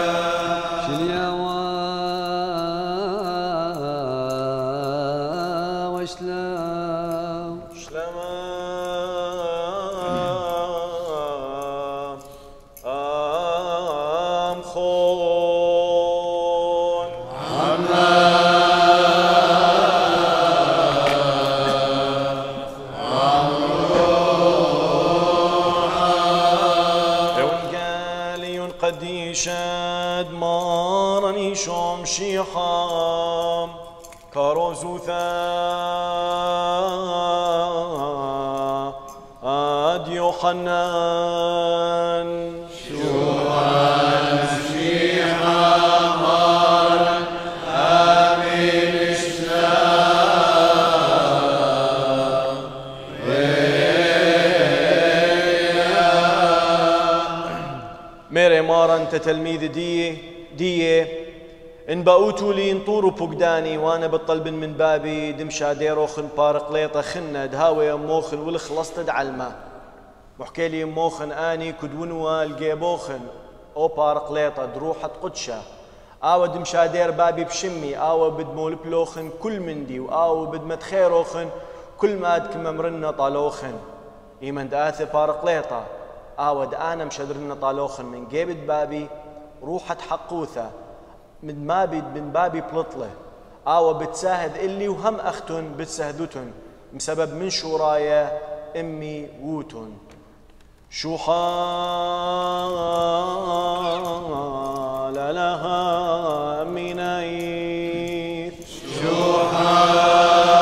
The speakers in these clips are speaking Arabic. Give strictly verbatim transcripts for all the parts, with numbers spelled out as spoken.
شنيا وشلام شلما ام خون عما قدي شاد مارني شوم شيحام كاروزوثا آد يوحنان شوان شيحا مارن آمين إسلام ميري مارا انت تلميذ دي دي ان بقوتوا لي انطوروا بوقداني وانا بطلب من بابي دمشا ديروخن بارق ليطة خنة دهاوي موخن والخلصت دعلمة وحكي لي موخن اني كدونوا الجيبوخن او بارق ليطة دروحة قدشة آوى دمشا دير بابي بشمي آوى بدمول بلوخن كل من دي وآوى بدمت خيروخن كل ما دكم مرنا طالوخن ايمن داثي بارق ليطة آود أنا مشدرنا طالوخن من جيبت بابي روحة حقوثة من مابي من بابي بلطلة آوى بتساهد إلي وهم أختن بتساهدتن بسبب من شورايا أمي ووتن شو حال لها أمي نايث شو حال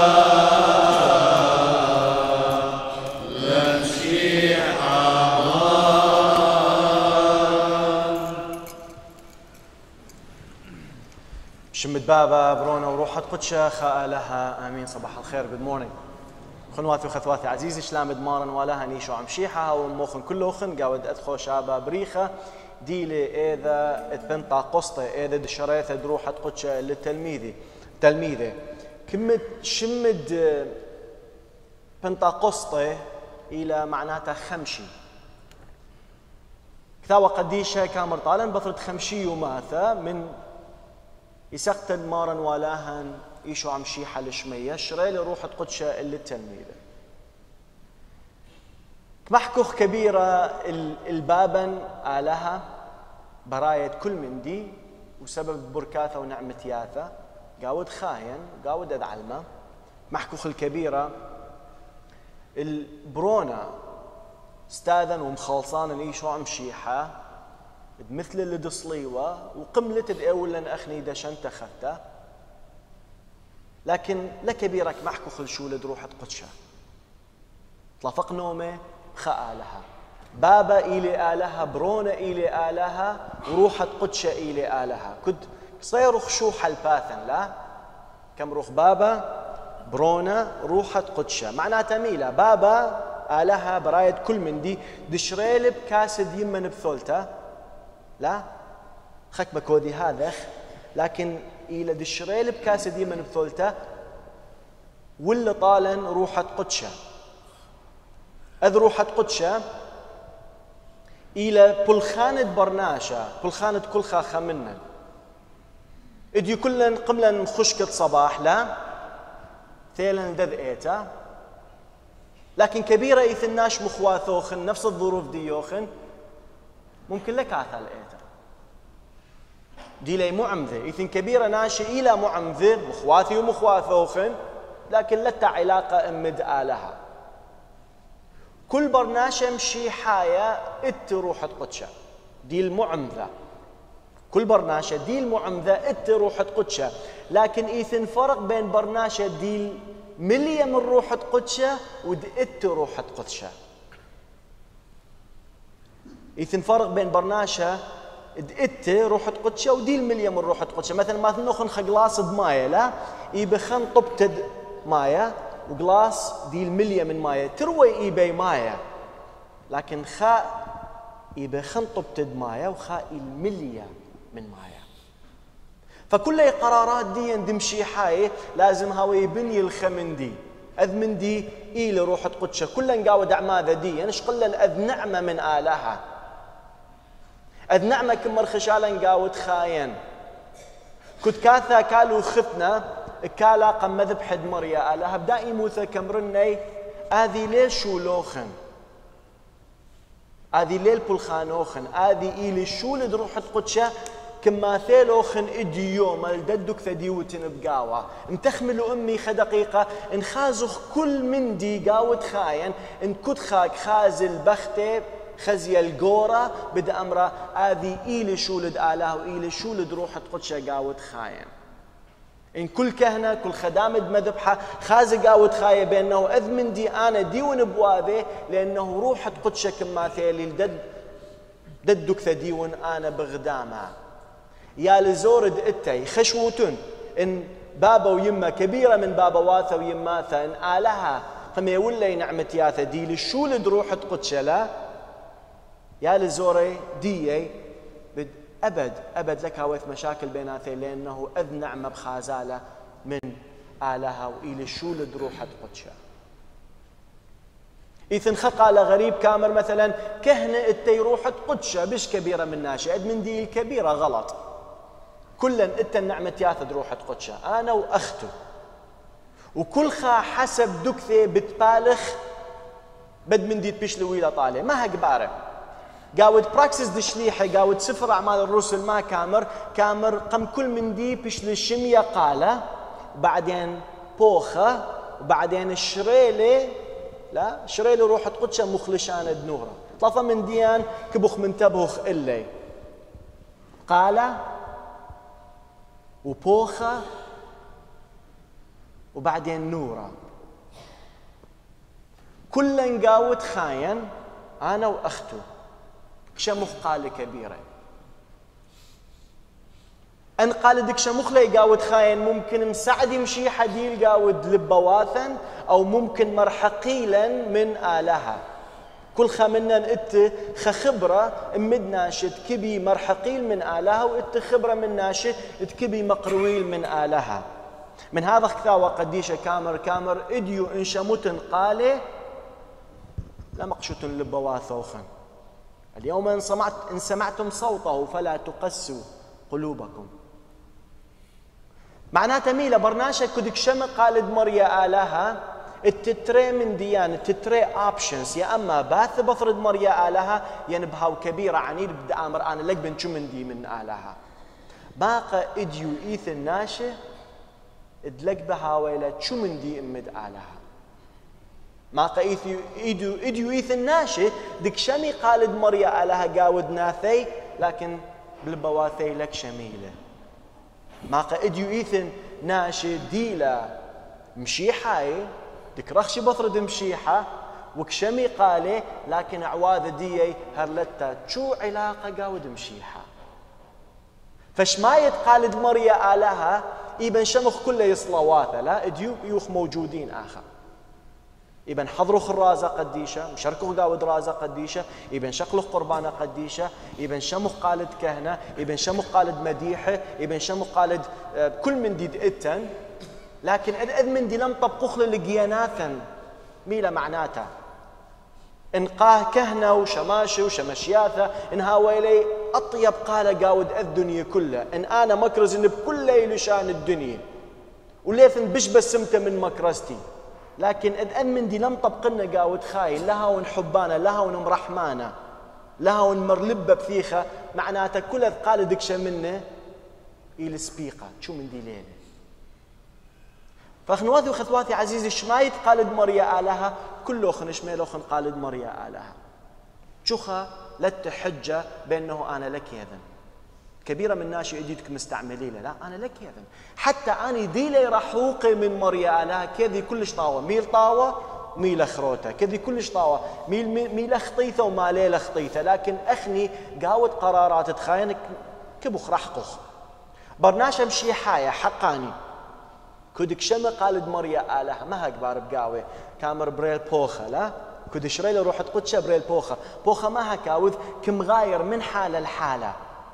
شمت بابا برونا وروحة قدشة خاء لها آمين. صباح الخير. جود مورنينج خنواتي وخثواتي عزيزي شلام دمارن ولا نيشو عم شيحة وموخن كلوخن قاود أدخو شابا بريخة ديلي إذا اتبنطا قسطة إذا دشريثة دروحة قدشة للتلميذي تلميذي كمت شمد بنطا قسطة إلى معناتها خمشي كتاوة قديشة كامر طالا بطرة خمشي وماثا من يسقتن مارن ولاهن يشو عم شيحة لشمية شريلي روحة قدشة اللي التلميذة كمحكوخ كبيرة البابن آلها براية كل من دي وسبب بركاثة ونعمة ياثة قاود خاين قاود أدعلمة محكوخ الكبيرة البرونا استاذن ومخلصان اللي يشو عم شيحة مثل اللي دصليوة وقملت بأولا أخني دشن تخته لكن لكبيرك محكو خلشو لدروحة قدشة طلفق نومه خاء لها بابا إلي آلها برونا إلي آلها وروحة قدشة إلي آلها كد صير خشوح الباثن لا كم روح بابا برونا روحة قدشة معناتها ميلا بابا آلها براية كل من دي دشريل بكاسد يمن بثولته لا خك بكودي هذا لكن إلى دشريل بكاسد يمن بثولته ولا طالن روحة قدشة أذ روحة قدشة إلى بلخانة برناشة بلخانة كل خاخة منا إدي كلن قملا خشكة صباح لا ثيلا ذذ إيتا لكن كبيرة إثناش مخواثوخن نفس الظروف ديوخن ممكن لك عثال إيتا دي لي معمذة إثن كبيرة ناشئ إلى معمذة مخواثي ومخواثوخن لكن لتا علاقة أمد آلها كل برناشة مشي حاية إت روحة قدشة دي المعمذة كل برناشة دي المعمذة إت روحة قدشة لكن إثن فرق بين برناشة دي ملية من روحة قدشة ود إت روحة قدشة إثن فرق بين برناشة إت روحة قدشة ودي الملية من روحة قدشة مثلا ما ناخذ خجلاس بماية لا يبخن طبتد ماية وجلاس دي الملية من ماية تروي إيبي ماية لكن خاء يبخن طبتد ماية وخاء الملية من ماية فكل قرارات دي دمشي حاي لازم هاوي يبني الخمن دي أذ من دي إلى روحة قدشة كلن قاود أعماذا دي يعني شقلن أذ نعمة من آلها أذ نعمة كمر خشالا قاود خاين كد كاثا كالو خفنا كالا قم ذبح مريا ألا هبدأ موثى كمرني آذي ليل شو لوخن آذي ليل بلخانوخن آذي إيلي شو لدروح تقدشة كما ثيلوخن إدي يوم الددك ثديوتن بقاوة انتخمل أمي خدقيقة إن خازخ كل من دي قاود خاين إن كد خاك خازل بختي خزي الجورة بدا أمره آذي إيلي شولد آله وإيلي شولد روح تقدشة قاود خاين إن كل كهنة كل خدامة مذبحة خاز قاود خاية بأنه أذ من دي أنا ديون بواذي لأنه روح تقدشة كما ثيلي الدد ددك ثديون أنا بغدامة يا لزورد إتي خشوتن إن بابا ويما كبيرة من بابا واثا ويماثا إن آلها فما يولي نعمة ياثا دي لشولد روح تقدشة لا يا لزوري ديي بد أبد أبد لك هوث مشاكل بيناتي لأنه أذ نعمة بخازالة من آلها وإلي شولد روح تقدشة إذن خقال غريب كامر مثلا كهنة التي روح تقدشة بش كبيرة من ناشئ أد من دي الكبيرة غلط كلا إتا النعمة ياثد روح تقدشة أنا وأخته وكل خا حسب دكثي بتبالخ بد من دي تبش لويلة طالع ما هقباره قاود براكسس دشليحة قاود سفر أعمال الرسل ما كامر كامر قم كل من دي بش للشمية قالة وبعدين بوخة وبعدين الشريلة لا شريلة روح تقدشة مخلشان دنورة طلفة من ديان كبخ من تبخ إلي قالة وبوخة وبعدين نورة كلن قاود خاين أنا وأخته كشمخ قال كبيرة أن قال دك شمخ لي قاود خاين ممكن مساعد يمشي حديل قاود لبواثن أو ممكن مرحقيلا من آلها كل خمنا إت خخبرة مد ناشد كبي مرحقيل من آلها وإت خبرة من ناشد تكبي مقرويل من آلها من هذا كثاوة قديشة كامر كامر إديو إن شموتن قالي لا مقشوتن لبواثوخن اليوم إن, سمعت إن سمعتم صوته فلا تقسوا قلوبكم معناتها ميلا برناشة كدك شم قالد مريا آلها التتري من ديان التتري اوبشنز يا اما باث بفرض مريا آلها ينبهاو كبيرة عنيد بدأ امر انا لك بن شو من دي من آلها باقى اديو ايث الناشي ادلك بهاويلة شو من دي امد آلها ما قايث اديو اديو ايث الناشي دك شمي قالد مريا آلها قاود ناثي لكن بالبواثي لك شميله ما قا اديو ايث ناشي ديلا مشيحاي دك رخشي بفرد مشيحة وكشمي قالي لكن عواذ ديي هرلتا شو علاقة قاود مشيحة فش ما يتقالد مريا آلها إبن شمخ كله يصلواثة لا اديو يوخ موجودين آخر إبن حضروا خرازة قديشة مشاركوا قاود رازة قديشة إبن شقلوا قربانة قديشة إبن شمخ قالد كهنة إبن شمخ قالد مديحة إبن شمخ قالد كل من ديد إتن لكن أذ من دي لم طبقوخ للقياناثا ميلا معناتا إن قاه كهنة وشماشة وشمشياثة إن هاويلي أطيب قال قاود الدنيا كلها إن أنا مكرز إن بكل ليل شان الدنيا وليثن بش بسمته من مكرزتي لكن إذ من دي لم طبقنا قاود خاين لها ونحبانا لها ونمرحمانا لها ونمرلبة بثيخة معناتا كل أذ قال دكشة منه إلى سبيقة شو من دي ليلة فخنواثي وخثواثي عزيزي شمايت قالد مريا آلها كله خنش ميلوخن قالد مريا آلها شوخا لت حجة بأنه أنا لك يذن كبيرة من ناشي إديتك مستعملين لا أنا لك يذن حتى أنا ديلي رحوقي من مريا آلها كذي كلش طاوة ميل طاوة ميل خروته كذي كلش طاوة ميل ميل خطيثة وما ليلة خطيثة لكن أخني قاود قرارات تخاينك كبخ رحقخ برناشة مشي حاية حقاني كودك شمع قالد مريا آلها ما هكبار بقاوي كامر بريل بوخة لا كود شريل روح تقدشة بريل بوخة بوخة ما هكاوذ كم غاير من حالة لحالة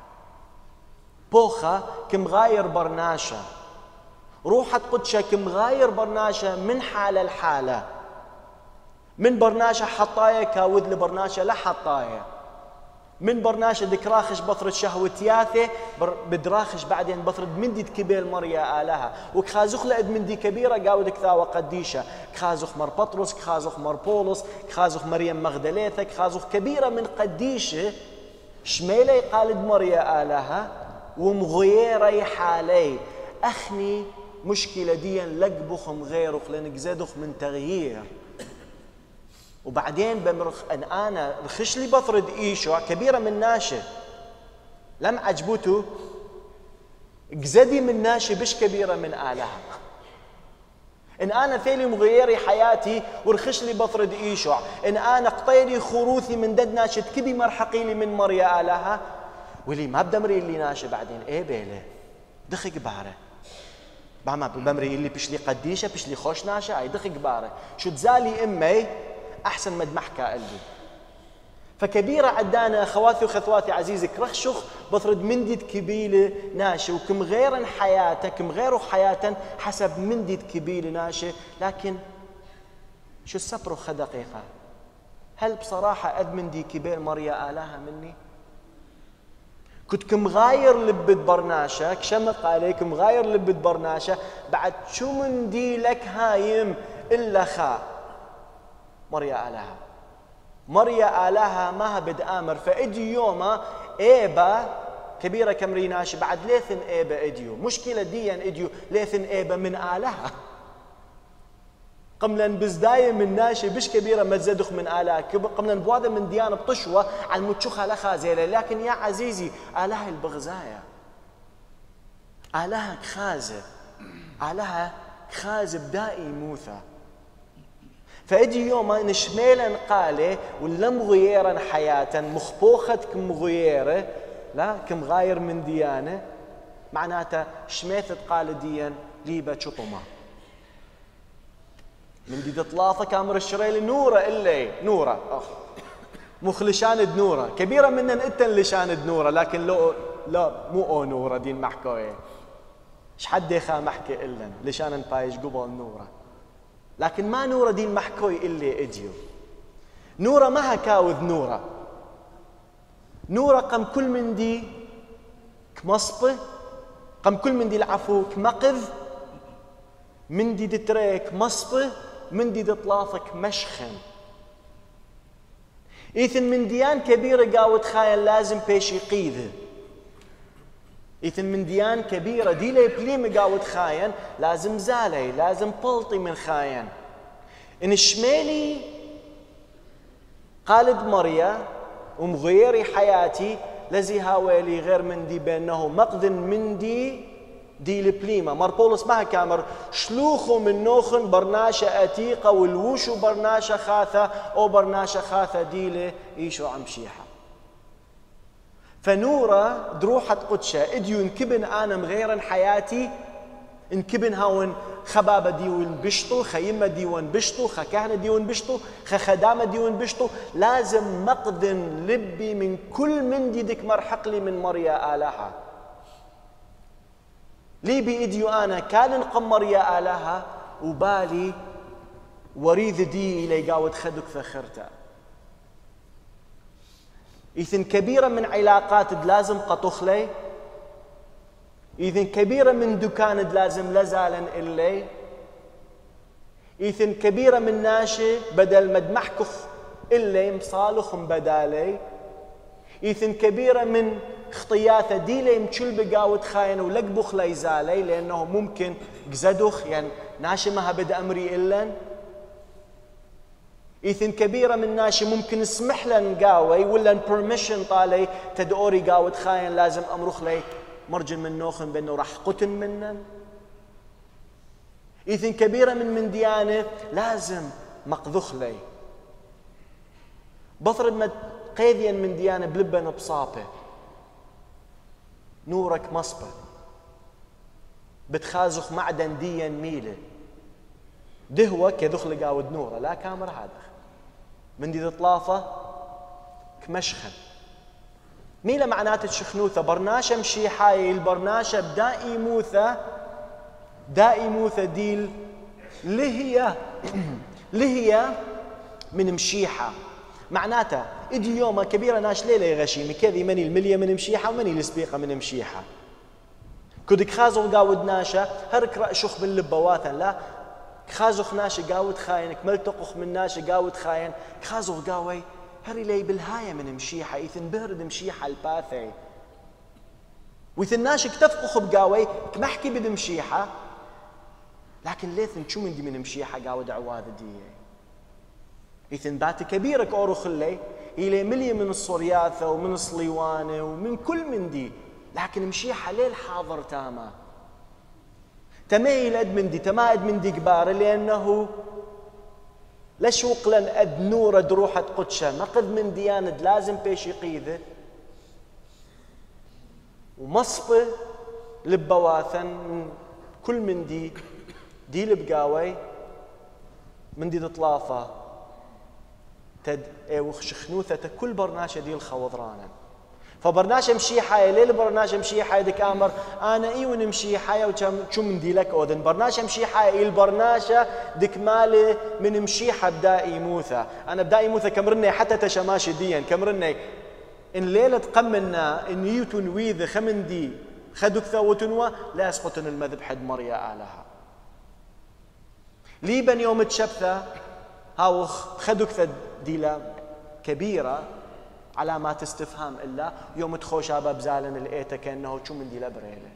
بوخة كم غاير برناشة روح تقدشة كم غاير برناشة من حالة لحالة من برناشة حطايا كاوذ لبرناشة لا حطايا من برناشة دكراخش بطرد شهوة تياثة بدراخش بعدين بطرد مندي كبيل مريا آلها وكخازخ لأد مندي كبيرة قاود كثاوة قديشة كخازخ مر بطرس كخازخ مر بولس كخازخ مريم مغدليثة كخازخ كبيرة من قديشة شميلي قالد مريا آلها ومغيري حالي أخني مشكلة ديا لقبخم غيرخ لنقزدخ من تغيير. وبعدين بمرخ أن أنا رخش لي بطرد إيشوع كبيرة من ناشة لم عجبوته جزدي من ناشة بش كبيرة من آلها. إن أنا ثيلي مغيري حياتي ورخش لي بطرد إيشوع إن أنا قطيلي خروثي من دد ناشة كبي مرحقي لي من مريا آلها ولي ما بدمري اللي ناشة بعدين إيه بيله دخي قبارة بعما بمري اللي بشلي قديشة بشلي خوش ناشة أي دخي قبارة شو تزالي أمي أحسن مد محكى قلبي. فكبيرة عدانا أخواتي وخثواتي عزيزي كرخشخ بطرد مندد كبيلة ناشة وكم غير حياته كم غيره حياة حسب مندد كبيلة ناشة. لكن شو السبر خ دقيقة هل بصراحة أد مندي كبيل مريا آلها مني كنت كم غاير لبت برناشة كشمق عليكم غاير لبت برناشة بعد شو مندي لك هايم إلا خا مريا آلها مريا آلها ما بد آمر فإدي يوما إيبا كبيرة كمريناش بعد ليثن إيبا إديو مشكلة ديا إديو ليثن إيبا من آلها قمنا بزداية من ناشي بش كبيرة ما تزدخ من آلها قمنا بواذا من ديانة بطشوة على المتشوخة لخا زيلة. لكن يا عزيزي آلها البغزاية آلها كخازة آلها كخازة بدائي موثى فأجي يوم نشميلا قاله ولا مغيرا حياة مخبوخة كمغيرة لا كمغاير من ديانة معناته شميثة قال ديان ليبة شطمة من دي تطلاثة كامر الشريل نورة إلي نورة أخ مخلشان نورة كبيرة منن إتن لشان نورة لكن لو لا مو أو نورة دين محكوية إيش حد يخا محكي إلن لشان بايش قبل نورة لكن ما نورة دين محكوي إلي إجيو نورة ما هكاوذ نورة نورة قم كل من دي كمصبة قم كل من دي العفو كمقذ من دي دتريك مصبة من دي دطلاثك مشخن إيثن من ديان كبيرة قاوت خاين لازم بيشي قيذه إيثن من ديان كبيرة دي لي بليم قاوت خاين لازم زالي لازم بلطي من خاين إن الشمالي قالد مريا ومغيري حياتي لزي هاويلي غير من دي بأنه مقذن من دي دي البليمة مر بولس ما كامر شلوخو من نوخن برناشة أتيقة والوشو برناشة خاثة أو برناشة خاثة ديلة إيشو عم شيحة فنورة دروحة قدشة إديو انكبن أنا مغيرا حياتي انكبن هاون خبابة ديون بشتو خيمة ديون بشتو خكهنة ديون بشتو خخدامة ديون بشتو لازم مقذن لبي من كل من دي ديك مرحق لي من مريا آلها لي بإديو أنا كان قمر يا آلها وبالي وريذ دي إلي قاود خدك فخرتا إذن كبيرة من علاقات لازم قطخلي إذن كبيرة من دكان لازم لزالا إلي إذن كبيرة من ناشي بدل مدمحكخ إلي مصالخ بدالي إذن كبيرة من خطياته ديلي مشل بقاوت خاين ولقبخ ليزالي لأنه ممكن جزدخ يعني ناشي ما بدا أمري إلا إذن كبيرة من ناشي ممكن اسمح لن قاوي ولا برميشن طالي تدوري قاوت خاين لازم أمرخ لي مرجن من نوخن بأنه راح قتن منن إذن كبيرة من من ديانة لازم مقذخ لي بطرد ما قيديا من ديانة بلبن بصابة نورك مصبة بتخازخ معدن ديا ميلة دهوة كدخل قاود نورة لا كامر هذا من دي ثلاثة كمشخن ميلة معناته شخنوثة برناشة مشي حاي البرناشة بدائي موثة دائي موثة ديل اللي هي اللي هي من مشيحة معناته إدي يوم كبيرة ناش ليلة يغشيمي كذي مني المليا من مشيحة ومني السبيقة من مشيحة كدك خازو قاود ناشا هرك رأشخ باللبة واثن لا خازو خناشي قاود خاين كمل تقخ من ناشي قاود خاين خازو قاوي هري لي بالهاية من مشيحة إذن بهرد مشيحة الباثي وإذن ناشي كتفقخ بقاوي كمحكي بد مشيحة لكن ليثن شو من دي من مشيحة قاود عواذ دي إذن بات كبيرك أورو خلي إلي ملي من الصرياثة ومن الصليوانة ومن كل من دي لكن مشيحة ليل حاضر تاما تمايل أد من دي تما أد من دي كبار لأنه لشوق لن أد نور دروحة قدشة مقذ من ديانة لازم بيش يقيذه ومصبة لبواثن كل من دي دي لبقاوي من دي تطلافة تد ايوخ شخنوثة كل برناشة دي الخوضرانا فبرناشة مشيحة ليل برناشة مشيحة ديك امر انا ايون مشيحة وشو من دي لك اودن برناشة مشيحة البرناشة ديك مالي من مشيحة بدائي موثى انا بدائي موثى كمرني حتى تشماشي ديا كمرني ان ليلة قمنا ان يوتون ويذ خمن دي خدوك ثوتنوا لا يسقطن المذب حد مريا آلها ليبن يوم تشبثة هاوخ خدوك ثد ديلا كبيرة علامات استفهام إلا يوم تخوشابا بزالن الإيتا كأنه شو من ديلا بريلة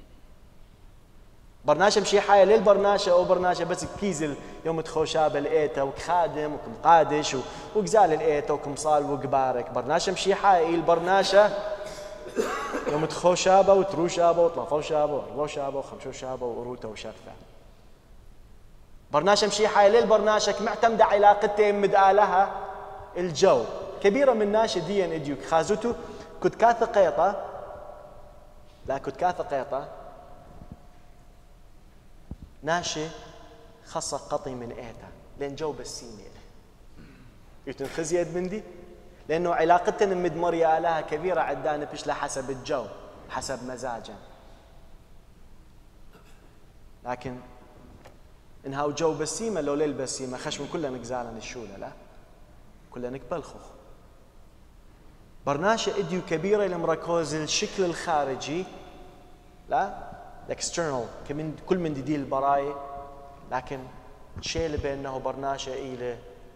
برناشة مشي حاية ليل برناشة أو برناشة بس كيزل يوم تخوشابا الإيتا وكخادم وكمقادش وكزال الإيتا وكمصال وكبارك برناشة مشي حاية البرناشة يوم تخوشابا وتروشابا وطلافو شابا واربو شابا وخمشو شابا وروتا وشرفة برناشة مشي حاية ليل برناشك معتمدة علاقتين مدآلها الجو كبيرة من ناشة ديا اديوك خازوتو كنت كاثة قيطة لا كنت كاثة قيطة ناشة خاصة قطي من ايتا لين جو بالسيني يتنخز يد من دي لانه علاقتنا مدمرية آلها كبيرة عدانة بشلا حسب الجو حسب مزاجا لكن انها جو بسيمة لو ليل بسيمة خشم كلها نقزالا الشولة لا كلها نقبلخوخ برناشة اديو كبيرة لمركوز الشكل الخارجي لا الاكسترنال كمن كل من دي, دي البراي لكن الشيء اللي بينه برناشة إلى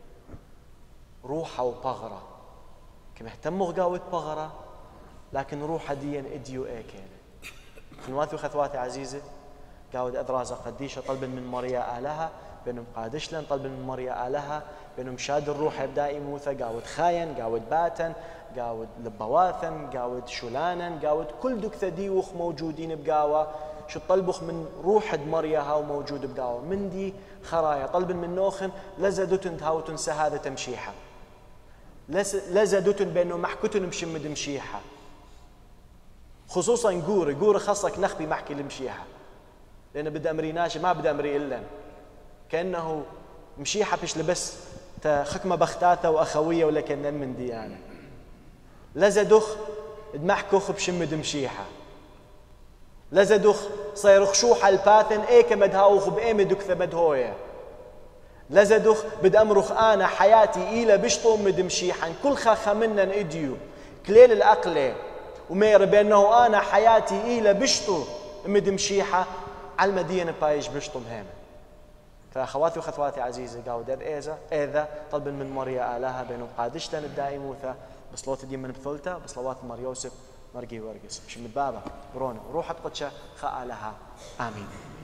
روحه وبغرة كمهتم غاوة بغرة لكن روحه ديا اديو ايكين خنواتي وخثواتي عزيزة قاود أذرازة قديشة طلبا من مريا آلها بينهم قادشلن طلبا من مريا آلها بينهم شاد الروح يبدأ يموثا قاود خاين قاود باتن قاود لبواثن قاود شولانا قاود كل دكثة ديوخ موجودين بقاوة شو طلبخ من روح مرياها وموجود بقاوة من دي خرايا طلبا من نوخن لزدوتن تهاوتن سهادة تمشيحة لزدوتن بينه محكوتن مشمد مشيحة خصوصا قوري قوري خاصك نخبي محكي المشيحة لأنه بدأ أمري ناشي ما بدأ أمري إلا كأنه مشيحة بيش لبس خكمة بختاته وأخوية ولا كأنه من ديانة لزدخ دمحكوخ بشمد مشيحة لزدخ صير خشوح الباثن ايك مدهاوخ بأيم دكثة مدهوية لزدخ بد أمرخ أنا حياتي إيلا بشطو مد مشيحا كل خاخا منن إديو كليل الأقلة ومير بأنه أنا حياتي إيلا بشطو مد مشيحة على المدينة بايش بشطو مهمة فأخواتي وخثواتي عزيزي قاود إذا إذا طلب من مريا آلها بينهم قادشتن الدائموثة بصلوت دي من بثلته بصلوات مر يوسف مرقي ورقس مش من بابا برونا روحت قدشة خاء لها آمين.